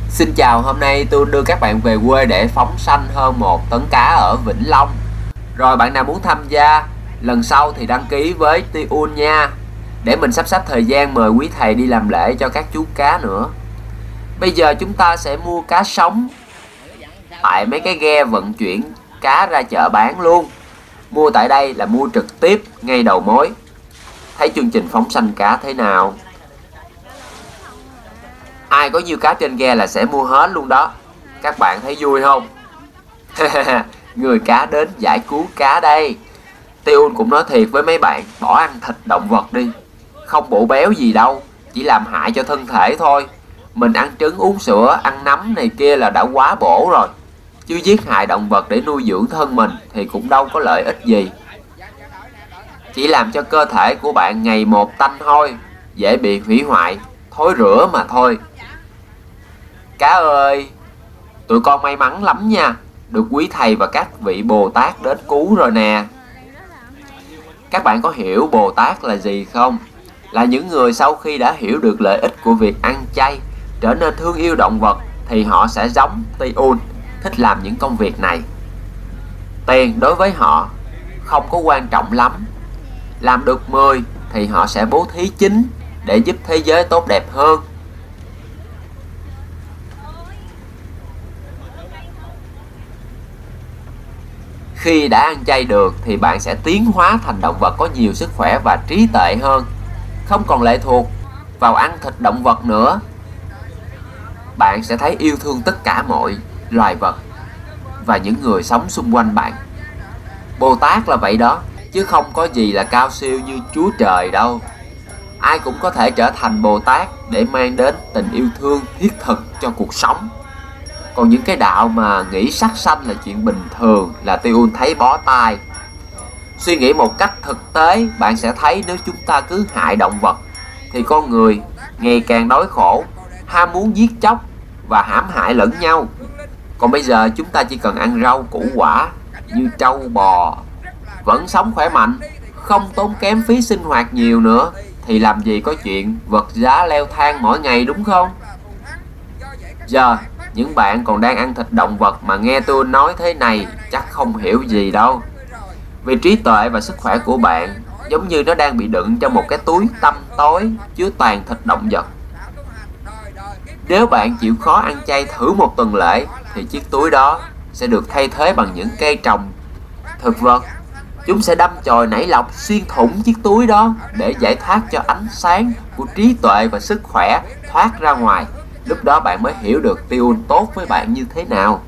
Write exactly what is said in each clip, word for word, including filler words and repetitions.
Xin chào, hôm nay tôi đưa các bạn về quê để phóng sanh hơn một tấn cá ở Vĩnh Long. Rồi bạn nào muốn tham gia lần sau thì đăng ký với Tiun nha, để mình sắp xếp thời gian mời quý thầy đi làm lễ cho các chú cá nữa. Bây giờ chúng ta sẽ mua cá sống tại mấy cái ghe vận chuyển cá ra chợ bán luôn. Mua tại đây là mua trực tiếp ngay đầu mối. Thấy chương trình phóng sanh cá thế nào? Ai có nhiều cá trên ghe là sẽ mua hết luôn đó. Các bạn thấy vui không? Người cá đến giải cứu cá đây. Tiun cũng nói thiệt với mấy bạn, bỏ ăn thịt động vật đi. Không bổ béo gì đâu, chỉ làm hại cho thân thể thôi. Mình ăn trứng uống sữa, ăn nấm này kia là đã quá bổ rồi. Chứ giết hại động vật để nuôi dưỡng thân mình thì cũng đâu có lợi ích gì. Chỉ làm cho cơ thể của bạn ngày một tanh hôi, dễ bị hủy hoại, thối rữa mà thôi. Cá ơi, tụi con may mắn lắm nha, được quý thầy và các vị Bồ Tát đến cứu rồi nè. Các bạn có hiểu Bồ Tát là gì không? Là những người sau khi đã hiểu được lợi ích của việc ăn chay, trở nên thương yêu động vật, thì họ sẽ giống Tiun, thích làm những công việc này. Tiền đối với họ không có quan trọng lắm. Làm được mười thì họ sẽ bố thí chín để giúp thế giới tốt đẹp hơn. Khi đã ăn chay được thì bạn sẽ tiến hóa thành động vật có nhiều sức khỏe và trí tuệ hơn, không còn lệ thuộc vào ăn thịt động vật nữa. Bạn sẽ thấy yêu thương tất cả mọi loài vật và những người sống xung quanh bạn. Bồ Tát là vậy đó, chứ không có gì là cao siêu như Chúa Trời đâu. Ai cũng có thể trở thành Bồ Tát để mang đến tình yêu thương thiết thực cho cuộc sống. Còn những cái đạo mà nghĩ sát sanh là chuyện bình thường là Tiun thấy bó tay. Suy nghĩ một cách thực tế, bạn sẽ thấy nếu chúng ta cứ hại động vật thì con người ngày càng đói khổ, ham muốn giết chóc và hãm hại lẫn nhau. Còn bây giờ chúng ta chỉ cần ăn rau củ quả như trâu bò, vẫn sống khỏe mạnh, không tốn kém phí sinh hoạt nhiều nữa, thì làm gì có chuyện vật giá leo thang mỗi ngày, đúng không? Giờ những bạn còn đang ăn thịt động vật mà nghe tôi nói thế này chắc không hiểu gì đâu. Vì trí tuệ và sức khỏe của bạn giống như nó đang bị đựng trong một cái túi tăm tối chứa toàn thịt động vật. Nếu bạn chịu khó ăn chay thử một tuần lễ thì chiếc túi đó sẽ được thay thế bằng những cây trồng thực vật. Chúng sẽ đâm chồi nảy lọc xuyên thủng chiếc túi đó để giải thoát cho ánh sáng của trí tuệ và sức khỏe thoát ra ngoài. Lúc đó bạn mới hiểu được Tiun tốt với bạn như thế nào.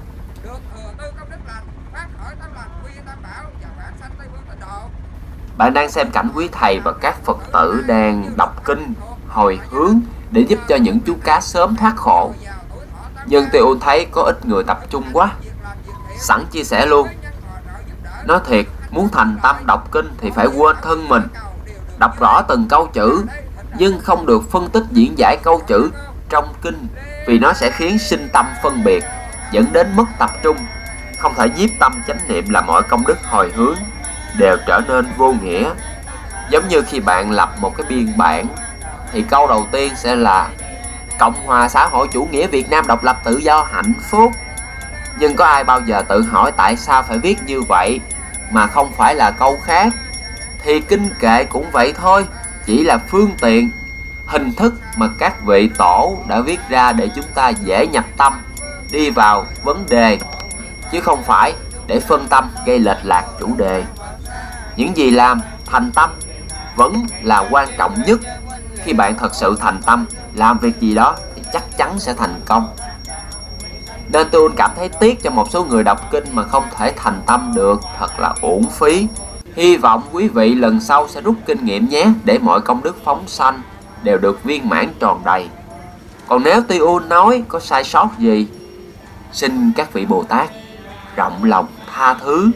Bạn đang xem cảnh quý thầy và các Phật tử đang đọc kinh hồi hướng để giúp cho những chú cá sớm thoát khổ. Nhưng Tiun thấy có ít người tập trung quá, sẵn chia sẻ luôn. Nói thiệt, muốn thành tâm đọc kinh thì phải quên thân mình, đọc rõ từng câu chữ, nhưng không được phân tích diễn giải câu chữ trong kinh, vì nó sẽ khiến sinh tâm phân biệt, dẫn đến mất tập trung. Không thể nhiếp tâm chánh niệm là mọi công đức hồi hướng đều trở nên vô nghĩa. Giống như khi bạn lập một cái biên bản thì câu đầu tiên sẽ là Cộng hòa xã hội chủ nghĩa Việt Nam độc lập tự do hạnh phúc. Nhưng có ai bao giờ tự hỏi tại sao phải viết như vậy mà không phải là câu khác? Thì kinh kệ cũng vậy thôi, chỉ là phương tiện, hình thức mà các vị tổ đã viết ra để chúng ta dễ nhập tâm, đi vào vấn đề, chứ không phải để phân tâm gây lệch lạc chủ đề. Những gì làm thành tâm vẫn là quan trọng nhất. Khi bạn thật sự thành tâm làm việc gì đó thì chắc chắn sẽ thành công. Nên tôi cảm thấy tiếc cho một số người đọc kinh mà không thể thành tâm được, thật là uổng phí. Hy vọng quý vị lần sau sẽ rút kinh nghiệm nhé, để mọi công đức phóng sanh đều được viên mãn tròn đầy. Còn nếu Tiun nói có sai sót gì, xin các vị Bồ Tát rộng lòng tha thứ.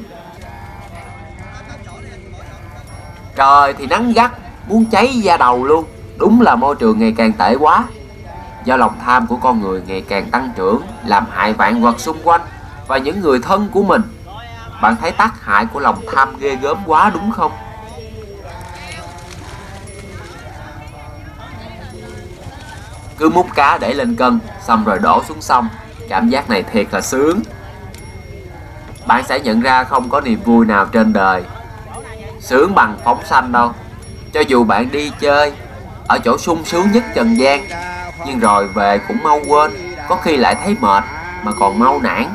Trời thì nắng gắt, muốn cháy da đầu luôn. Đúng là môi trường ngày càng tệ quá. Do lòng tham của con người ngày càng tăng trưởng, làm hại vạn vật xung quanh và những người thân của mình. Bạn thấy tác hại của lòng tham ghê gớm quá đúng không? Cứ múc cá để lên cân, xong rồi đổ xuống sông. Cảm giác này thiệt là sướng. Bạn sẽ nhận ra không có niềm vui nào trên đời sướng bằng phóng sanh đâu. Cho dù bạn đi chơi ở chỗ sung sướng nhất trần gian, nhưng rồi về cũng mau quên, có khi lại thấy mệt mà còn mau nản.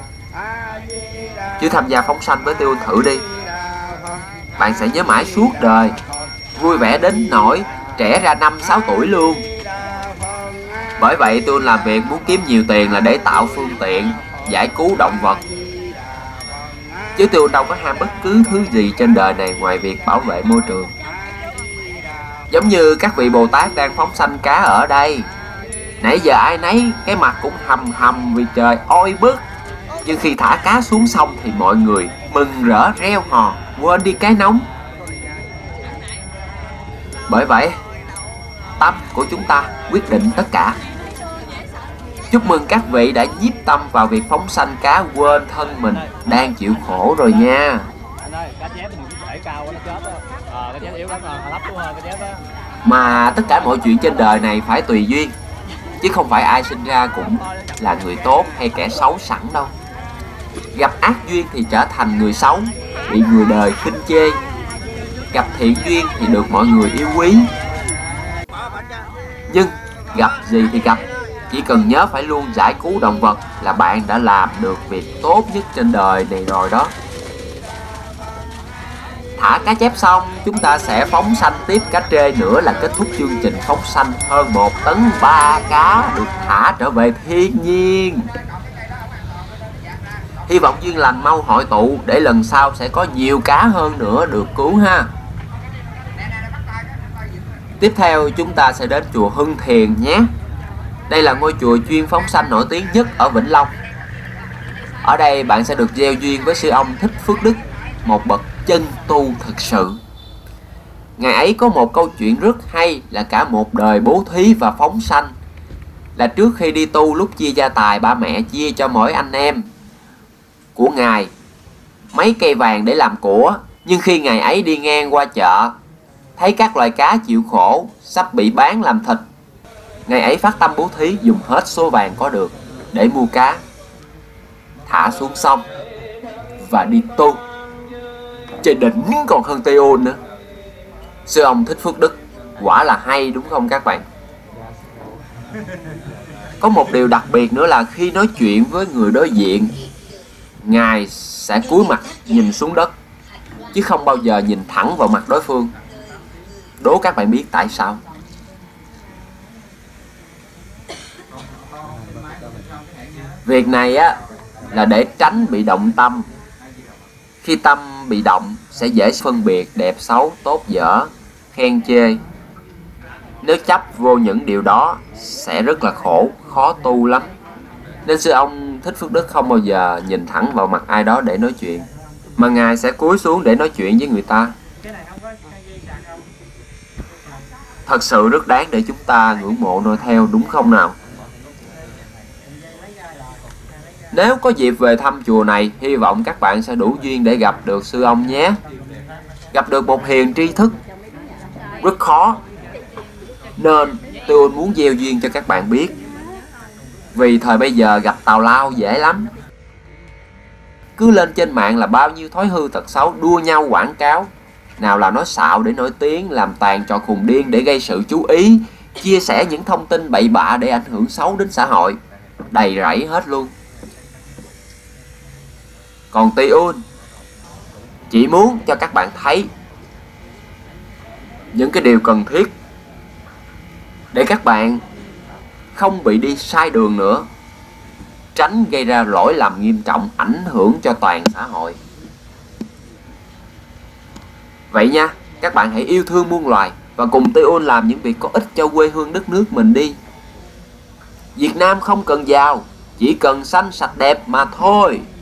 Chứ tham gia phóng sanh với Tiêu thử đi, bạn sẽ nhớ mãi suốt đời, vui vẻ đến nỗi trẻ ra năm sáu tuổi luôn. Bởi vậy tôi làm việc muốn kiếm nhiều tiền là để tạo phương tiện giải cứu động vật, chứ tôi đâu có ham bất cứ thứ gì trên đời này ngoài việc bảo vệ môi trường. Giống như các vị Bồ Tát đang phóng sanh cá ở đây, nãy giờ ai nấy cái mặt cũng hầm hầm vì trời oi bức, nhưng khi thả cá xuống sông thì mọi người mừng rỡ reo hò, quên đi cái nóng. Bởi vậy tâm của chúng ta quyết định tất cả. Chúc mừng các vị đã nhiếp tâm vào việc phóng sanh cá, quên thân mình đang chịu khổ rồi nha. Mà tất cả mọi chuyện trên đời này phải tùy duyên, chứ không phải ai sinh ra cũng là người tốt hay kẻ xấu sẵn đâu. Gặp ác duyên thì trở thành người xấu, bị người đời khinh chê. Gặp thiện duyên thì được mọi người yêu quý. Nhưng gặp gì thì gặp, chỉ cần nhớ phải luôn giải cứu động vật là bạn đã làm được việc tốt nhất trên đời này rồi đó. Thả cá chép xong, chúng ta sẽ phóng sanh tiếp cá trê nữa là kết thúc chương trình phóng sanh hơn một tấn ba cá được thả trở về thiên nhiên. Hy vọng duyên lành mau hội tụ để lần sau sẽ có nhiều cá hơn nữa được cứu ha. Tiếp theo chúng ta sẽ đến chùa Hưng Thiền nhé. Đây là ngôi chùa chuyên phóng sanh nổi tiếng nhất ở Vĩnh Long. Ở đây bạn sẽ được gieo duyên với sư ông Thích Phước Đức, một bậc chân tu thực sự. Ngày ấy có một câu chuyện rất hay là cả một đời bố thí và phóng sanh. Là trước khi đi tu, lúc chia gia tài, ba mẹ chia cho mỗi anh em của Ngài mấy cây vàng để làm của. Nhưng khi Ngài ấy đi ngang qua chợ, thấy các loài cá chịu khổ, sắp bị bán làm thịt, Ngài ấy phát tâm bố thí dùng hết số vàng có được để mua cá, thả xuống sông và đi tu. Trời đỉnh còn hơn Tây Ôn nữa. Sư ông Thích Phước Đức quả là hay đúng không các bạn? Có một điều đặc biệt nữa là khi nói chuyện với người đối diện, Ngài sẽ cúi mặt nhìn xuống đất, chứ không bao giờ nhìn thẳng vào mặt đối phương. Đố các bạn biết tại sao? Việc này á là để tránh bị động tâm. Khi tâm bị động sẽ dễ phân biệt đẹp xấu, tốt dở, khen chê. Nếu chấp vô những điều đó sẽ rất là khổ, khó tu lắm. Nên sư ông Thích Phước Đức không bao giờ nhìn thẳng vào mặt ai đó để nói chuyện, mà Ngài sẽ cúi xuống để nói chuyện với người ta. Thật sự rất đáng để chúng ta ngưỡng mộ noi theo, đúng không nào? Nếu có dịp về thăm chùa này, hy vọng các bạn sẽ đủ duyên để gặp được sư ông nhé. Gặp được một hiền tri thức rất khó, nên tôi muốn gieo duyên cho các bạn biết. Vì thời bây giờ gặp tào lao dễ lắm. Cứ lên trên mạng là bao nhiêu thói hư tật xấu đua nhau quảng cáo. Nào là nói xạo để nổi tiếng, làm tàn trò khùng điên để gây sự chú ý, chia sẻ những thông tin bậy bạ để ảnh hưởng xấu đến xã hội. Đầy rẫy hết luôn. Còn Ti Un chỉ muốn cho các bạn thấy những cái điều cần thiết để các bạn không bị đi sai đường nữa, tránh gây ra lỗi lầm nghiêm trọng ảnh hưởng cho toàn xã hội. Vậy nha, các bạn hãy yêu thương muôn loài và cùng Ti Un làm những việc có ích cho quê hương đất nước mình đi. Việt Nam không cần giàu, chỉ cần xanh sạch đẹp mà thôi.